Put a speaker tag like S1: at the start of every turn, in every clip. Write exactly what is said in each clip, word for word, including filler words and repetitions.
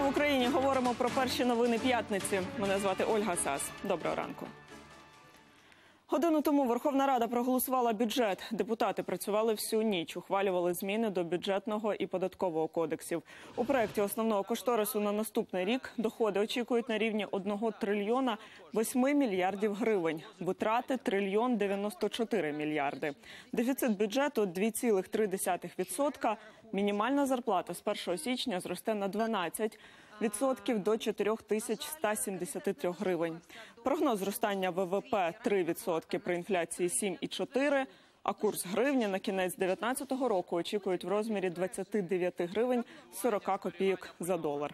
S1: в Україні. Говоримо про перші новини п'ятниці. Мене звати Ольга Сас. Доброго ранку. Годину тому Верховна Рада проголосувала бюджет. Депутати працювали всю ніч, ухвалювали зміни до бюджетного і податкового кодексів. У проєкті основного кошторису на наступний рік доходи очікують на рівні одного трильйона восьми мільярдів гривень. Витрати – трильйон дев'яносто чотири мільярди. Дефіцит бюджету – дві цілих три десятих відсотка. Мінімальна зарплата з першого січня зросте на дванадцять відсотків до чотирьох тисяч ста сімдесяти трьох гривень. Прогноз зростання ВВП – три відсотки, при інфляції сім цілих чотири десятих, а курс гривні на кінець дев'ятнадцятого року очікують в розмірі двадцяти дев'яти гривень сорока копійок за долар.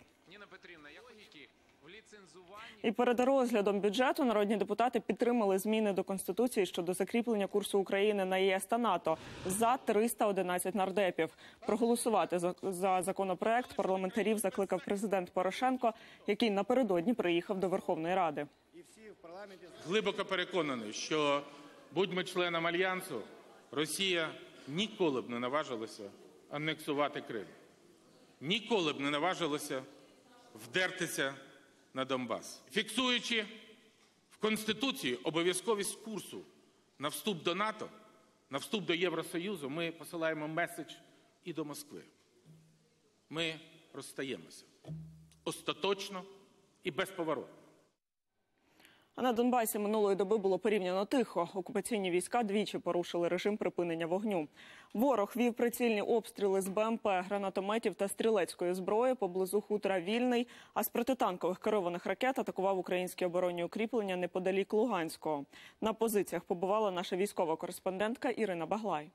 S1: І перед розглядом бюджету народні депутати підтримали зміни до Конституції щодо закріплення курсу України на ЄС та НАТО за триста одинадцять нардепів. Проголосувати за, за законопроект парламентарів закликав президент Порошенко, який напередодні приїхав до Верховної Ради.
S2: Глибоко переконаний, що будь ми членом Альянсу, Росія ніколи б не наважилася анексувати Крим. Ніколи б не наважилася вдертися на Донбас. Фіксуючи в Конституції обов'язковість курсу на вступ до НАТО, на вступ до Євросоюзу, ми посилаємо меседж і до Москви. Ми розстаємося остаточно і безповоротно.
S1: А на Донбасі минулої доби було порівняно тихо. Окупаційні війська двічі порушили режим припинення вогню. Ворог вів прицільні обстріли з БМП, гранатометів та стрілецької зброї поблизу хутора Вільний, а з протитанкових керованих ракет атакував українські оборонні укріплення неподалік Луганського. На позиціях побувала наша військова кореспондентка Ірина Баглай.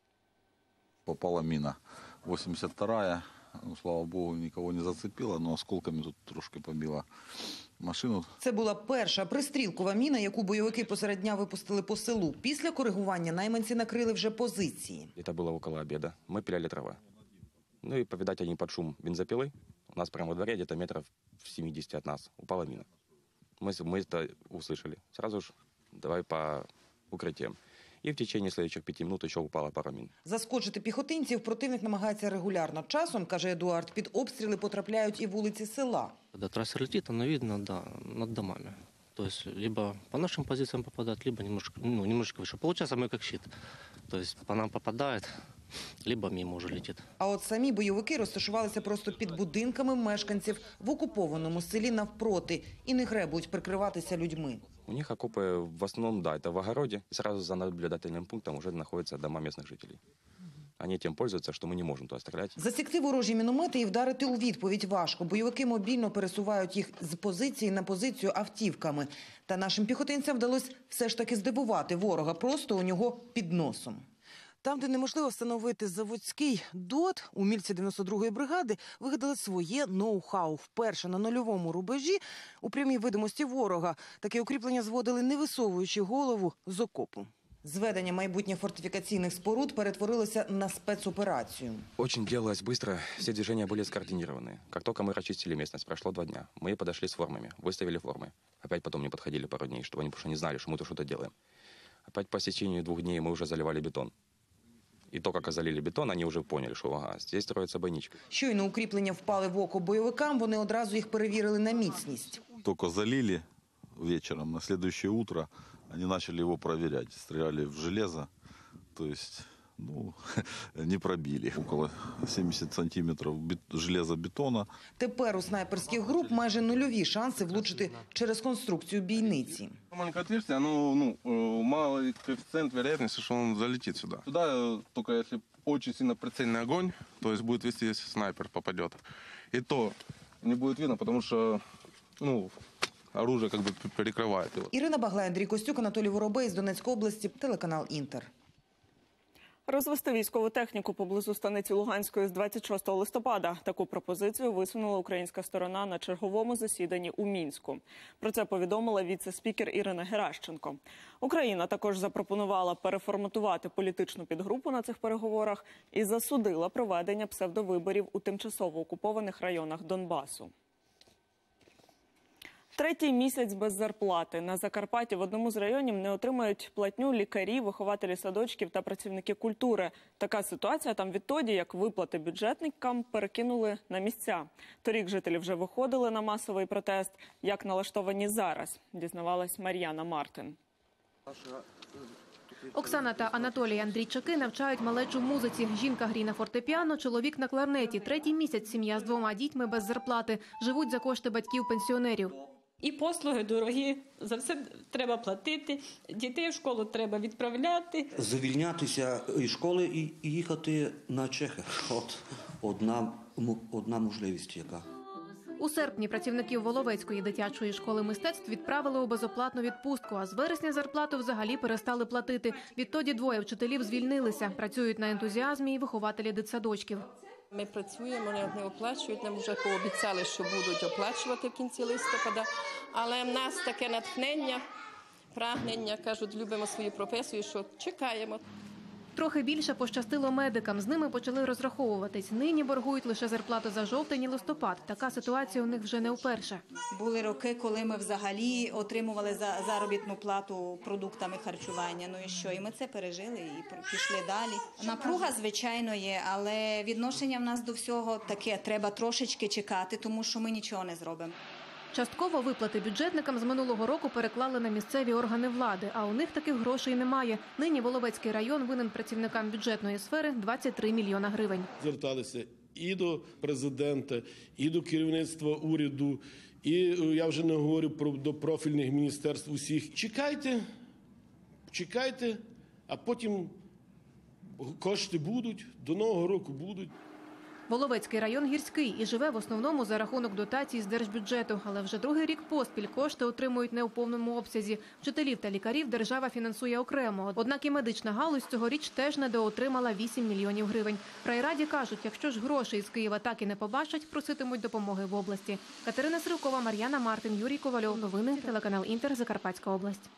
S3: Попала міна вісімдесят вторая. Ну, слава Богу, нікого не зацепила, але осколками тут трошки побила машину.
S4: Це була перша пристрілкова міна, яку бойовики посеред дня випустили по селу. Після коригування найманці накрили вже позиції.
S5: Це було около обіду. Ми пиляли трава. Ну і, повідать, вони під шум бензопили. У нас прямо во дворі, десь метрів в сімдесят від нас, упала міна. Ми, ми це услышали. Сразу ж давай по укриттям. І в течение слідчих п'яти минут ще упала пара мін.
S4: Заскочити піхотинців противник намагається регулярно. Часом, каже Едуард, під обстріли потрапляють і вулиці села.
S6: Коли траса летить, вона видно, да, над домами. Тобто, либо по нашим позиціям попадає, либо немножко, ну, немножко вище. Получається, ми як щит. Тобто, по нам попадає, либо мимо вже летить.
S4: А от самі бойовики розташувалися просто під будинками мешканців в окупованому селі навпроти і не гребують прикриватися людьми.
S5: У них окопы в основном, да, это в огороде. И сразу за наблюдательным пунктом уже находятся дома местных жителей. Они тем пользуются, что мы не можем туда стрелять.
S4: Засікти ворожі міномети і вдарити у відповідь важко. Бойовики мобільно пересувають їх з позиції на позицію автівками. Та нашим піхотинцям вдалося все ж таки здивувати ворога просто у нього під носом. Там, де неможливо встановити заводський ДОТ, умільці дев'яносто другої бригади вигадали своє ноу-хау. Вперше на нульовому рубежі у прямій видимості ворога таке укріплення зводили, не висовуючи голову з окопу. Зведення майбутніх фортифікаційних споруд перетворилося на спецоперацію.
S5: Очень делалось быстро, все движения были скоординированы. Как только мы расчистили местность, прошло два дня, мы подошли с формами, выставили формы. Опять потом не подходили пару дней, чтобы они потому что не знали, что мы тут что-то делаем. Опять по истечению двух дней мы уже заливали бетон. І то, як залили бетон, вони вже поняли, що ага, здесь строїться бойничка.
S4: Щойно укріплення впали в око бойовикам, вони одразу їх перевірили на міцність.
S3: Тільки залили вечором, на наступне утро вони почали його перевіряти. Стріляли в железо, тобто, ну, не пробили. Около сімдесят сантиметрів железобетона.
S4: Тепер у снайперських груп майже нульові шанси влучити через конструкцію бійниці.
S7: Маленькое отверстие, оно, ну, малый коэффициент вероятности, что он залетит сюда. Сюда только если очень сильно прицельный огонь, то есть будет вести, если снайпер попадет. И то не будет видно, потому что, ну, оружие как бы перекрывает его.
S4: Ірина Баглай, Андрій Костюк, Анатолій Воробей з Донецької області, телеканал «Інтер».
S1: Розвести військову техніку поблизу станиці Луганської з двадцять шостого листопада. Таку пропозицію висунула українська сторона на черговому засіданні у Мінську. Про це повідомила віце-спікер Ірина Геращенко. Україна також запропонувала переформатувати політичну підгрупу на цих переговорах і засудила проведення псевдовиборів у тимчасово окупованих районах Донбасу. Третій місяць без зарплати. На Закарпатті в одному з районів не отримують платню лікарі, вихователі садочків та працівники культури. Така ситуація там відтоді, як виплати бюджетникам перекинули на місця. Торік жителі вже виходили на масовий протест. Як налаштовані зараз, дізнавалась Мар'яна Мартин.
S8: Оксана та Анатолій Андрійчаки навчають малечу музиці. Жінка грає на фортепіано, чоловік на кларнеті. Третій місяць сім'я з двома дітьми без зарплати. Живуть за кошти батьків-пенсіонерів.
S9: І послуги дорогі, за все треба платити, дітей в школу треба відправляти.
S10: Звільнятися із школи і їхати на Чехи. От одна, одна можливість яка.
S8: У серпні працівників Воловецької дитячої школи мистецтв відправили у безоплатну відпустку, а з вересня зарплату взагалі перестали платити. Відтоді двоє вчителів звільнилися, працюють на ентузіазмі і вихователі дитсадочків.
S9: Ми працюємо, не оплачують, нам вже пообіцяли, що будуть оплачувати в кінці листопада. Але в нас таке натхнення, прагнення, кажуть, любимо свою професію, що чекаємо.
S8: Трохи більше пощастило медикам, з ними почали розраховуватись. Нині боргують лише зарплату за жовтень і листопад. Така ситуація у них вже не вперше.
S11: Були роки, коли ми взагалі отримували за заробітну плату продуктами харчування. Ну і що? І ми це пережили і пішли далі. Напруга, звичайно, є, але відношення в нас до всього таке. Треба трошечки чекати, тому що ми нічого не зробимо.
S8: Частково виплати бюджетникам з минулого року переклали на місцеві органи влади, а у них таких грошей немає. Нині Воловецький район винен працівникам бюджетної сфери двадцять три мільйона гривень.
S12: Зверталися і до президента, і до керівництва уряду, і я вже не говорю про до профільних міністерств усіх. Чекайте, чекайте, а потім кошти будуть, до Нового року будуть.
S8: Воловецький район гірський і живе в основному за рахунок дотацій з держбюджету. Але вже другий рік поспіль кошти отримують не у повному обсязі. Вчителів та лікарів держава фінансує окремо. Однак і медична галузь цьогоріч теж недоотримала вісім мільйонів гривень. В райраді кажуть, якщо ж грошей з Києва так і не побачать, проситимуть допомоги в області. Катерина Сривкова, Мар'яна Мартин, Юрій Ковальов. Новини, телеканал Інтер, Закарпатська область.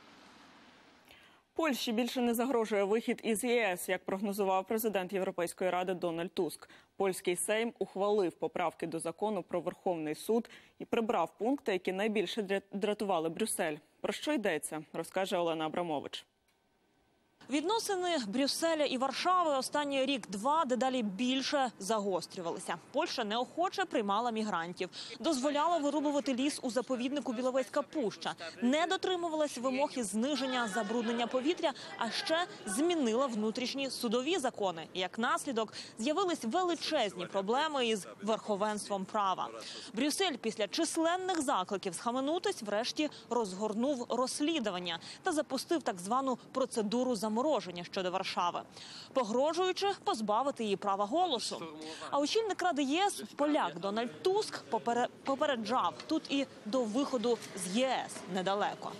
S1: Польщі більше не загрожує вихід із ЄС, як прогнозував президент Європейської ради Дональд Туск. Польський Сейм ухвалив поправки до закону про Верховний суд і прибрав пункти, які найбільше дратували Брюссель. Про що йдеться, розкаже Олена Абрамович.
S13: Відносини Брюсселя і Варшави останній рік-два дедалі більше загострювалися. Польща неохоче приймала мігрантів, дозволяла вирубувати ліс у заповіднику Біловезька пуща, не дотримувалась вимог із зниження забруднення повітря, а ще змінила внутрішні судові закони. І як наслідок з'явились величезні проблеми із верховенством права. Брюссель після численних закликів схаменутись врешті розгорнув розслідування та запустив так звану процедуру замороження щодо Варшави, погрожуючи позбавити її права голосу. А очільник Ради ЄС, поляк Дональд Туск, попереджав, тут і до виходу з ЄС недалеко.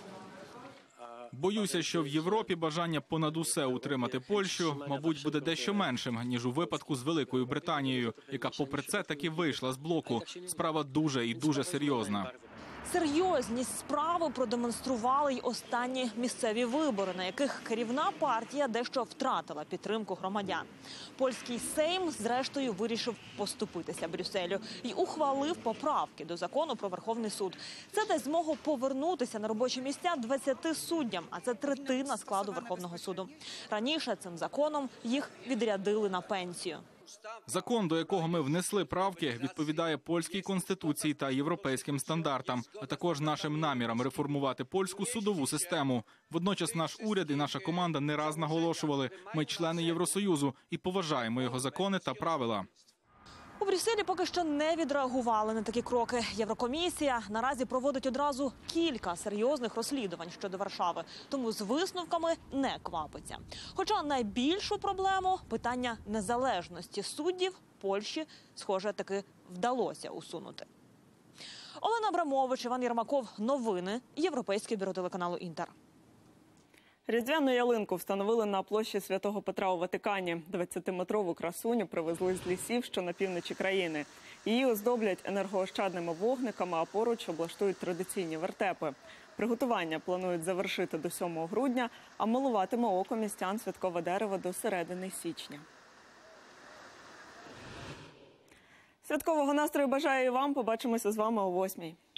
S14: Боюся, що в Європі бажання понад усе утримати Польщу, мабуть, буде дещо меншим, ніж у випадку з Великою Британією, яка попри це таки вийшла з блоку. Справа дуже і дуже серйозна.
S13: Серйозність справи продемонстрували й останні місцеві вибори, на яких керівна партія дещо втратила підтримку громадян. Польський Сейм, зрештою, вирішив поступитися Брюсселю і ухвалив поправки до закону про Верховний суд. Це дасть змогу повернутися на робочі місця двадцяти суддям, а це третина складу Верховного суду. Раніше цим законом їх відрядили на пенсію.
S14: Закон, до якого ми внесли правки, відповідає польській конституції та європейським стандартам, а також нашим намірам реформувати польську судову систему. Водночас наш уряд і наша команда не раз наголошували, ми члени Євросоюзу і поважаємо його закони та правила.
S13: У Брюсселі поки що не відреагували на такі кроки. Єврокомісія наразі проводить одразу кілька серйозних розслідувань щодо Варшави, тому з висновками не квапиться. Хоча найбільшу проблему – питання незалежності суддів Польщі, схоже, таки вдалося усунути. Олена Абрамович, Іван Єрмаков. Новини. Європейське бюро телеканалу Інтер.
S1: Різдвяну ялинку встановили на площі Святого Петра у Ватикані. двадцятиметрову красуню привезли з лісів, що на півночі країни. Її оздоблять енергоощадними вогниками, а поруч облаштують традиційні вертепи. Приготування планують завершити до сьомого грудня, а милуватиме око містян святкове дерево до середини січня. Святкового настрою бажаю і вам. Побачимося з вами о восьмій.